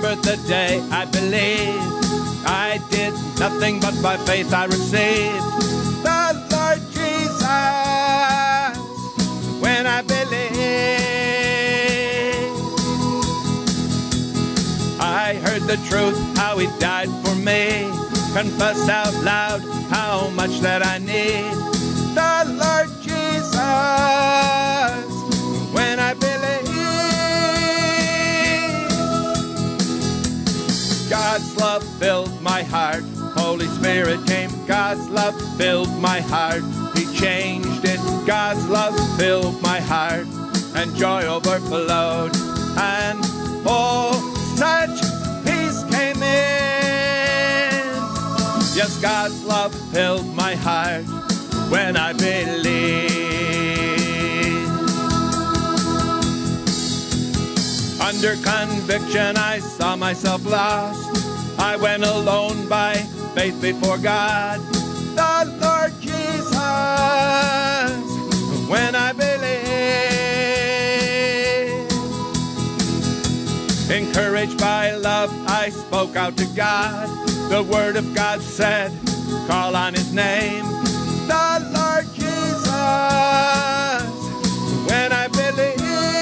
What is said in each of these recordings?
remember the day I believed. I did nothing but by faith I received the Lord Jesus when I believed. I heard the truth, how he died for me, confessed out loud how much that I need the Lord Jesus when I believe. God's love filled my heart. Holy Spirit came. God's love filled my heart. He changed it. God's love filled my heart, and joy overflowed. And oh, such peace came in. Yes, God's love filled my heart when I believed. Under conviction, I saw myself lost. I went alone by faith before God, the Lord Jesus, when I believed. Encouraged by love, I spoke out to God. The word of God said, call on his name, the Lord Jesus, when I believed.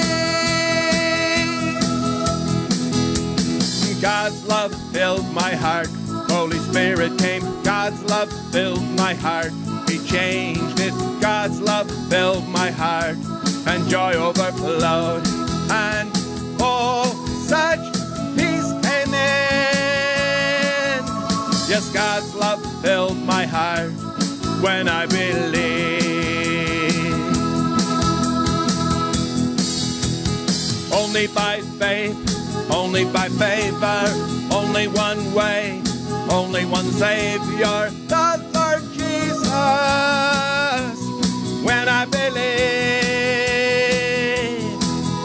God's love filled my heart. Holy Spirit came. God's love filled my heart. He changed it. God's love filled my heart, and joy overflowed. And oh, such peace came in. Yes, God's love filled my heart when I believed. Only by faith, only by favor, only one way, only one Savior, the Lord Jesus, when I believe.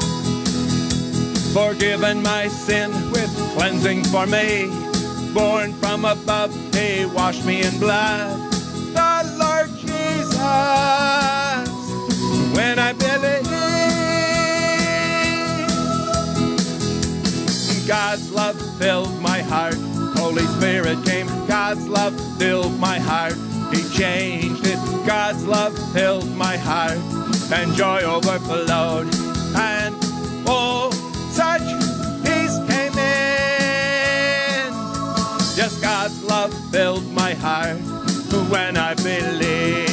Forgiven my sin with cleansing for me, born from above, he washed me in blood, the Lord Jesus, when I believe. God's love filled my heart. Holy Spirit came. God's love filled my heart. He changed it. God's love filled my heart, and joy overflowed. And oh, such peace came in. Yes, God's love filled my heart when I believed.